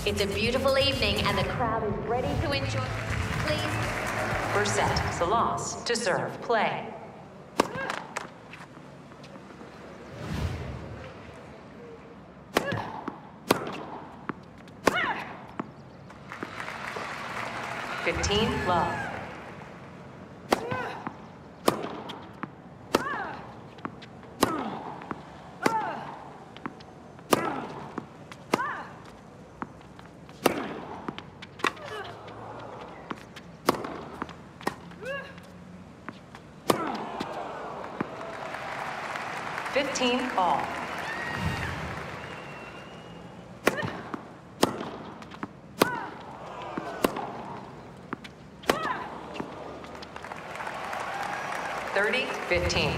It's a beautiful evening and the crowd is ready to enjoy. Please. First set, Salas to serve. Play. Love. All. 30-15.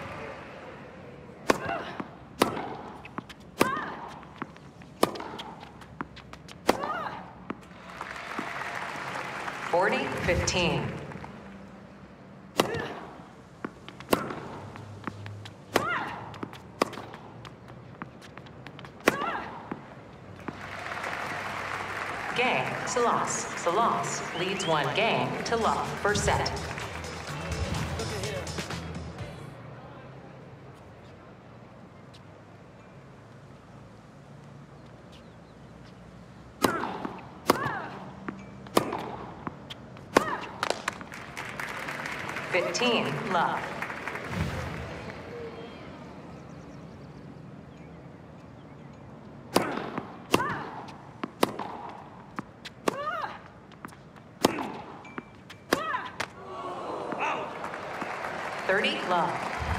$40-15. Game, Salas. Salas leads one game to love. First set. Love. Love.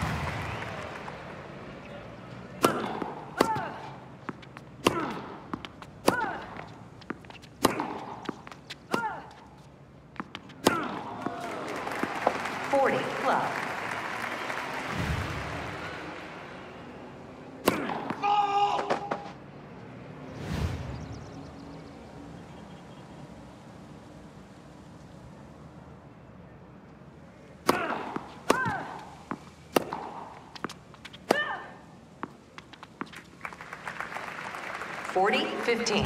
Love. $40-15.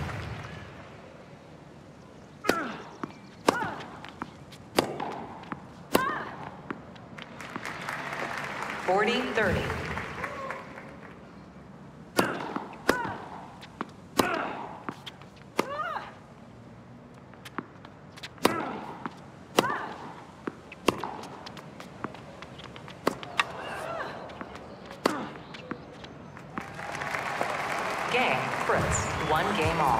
$40-30. Game, Fritz. One game all.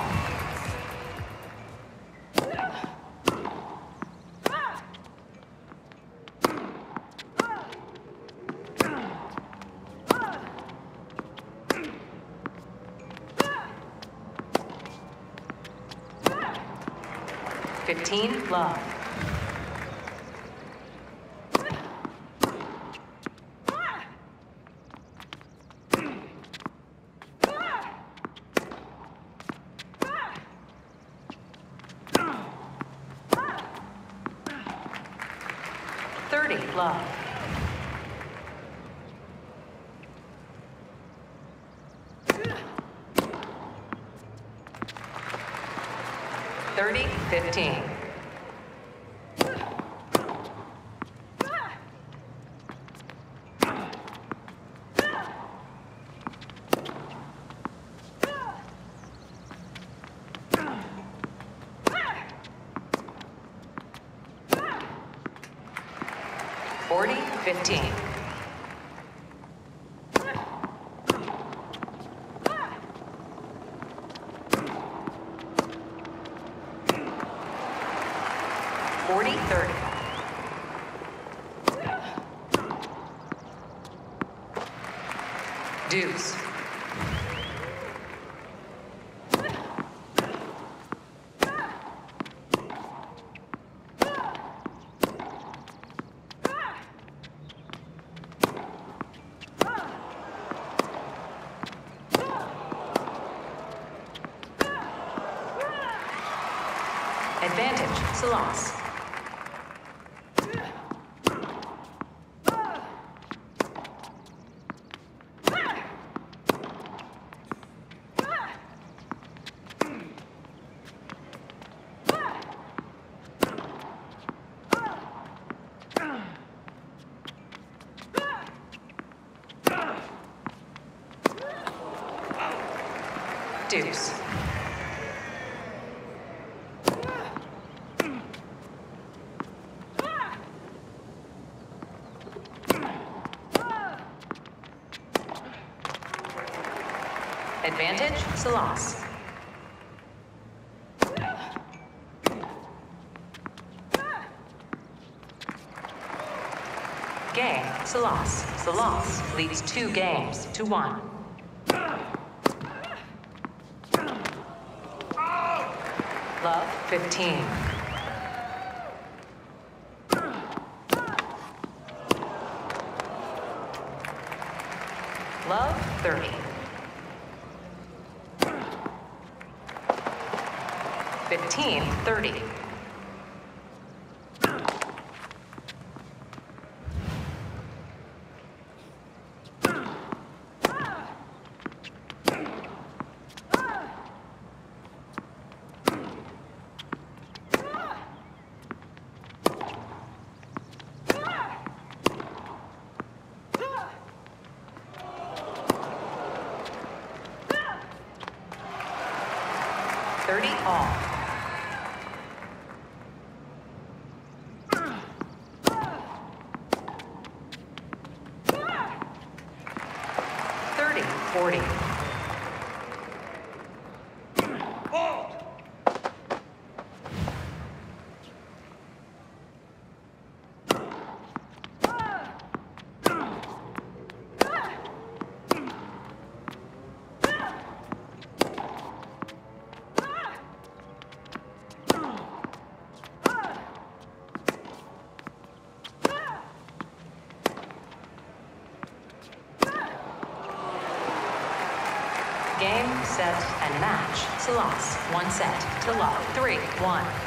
Love. Love. $30-15. $40-15. $40-30. Deuce. Advantage, Salas. deuce. Advantage, Salas. Game, Salas. Salas leads 2 games to 1. Love, 15. Love, 30. 15, 30. All. $30, 40. Game, set, and match. Salas, 1 set to love. 3-1.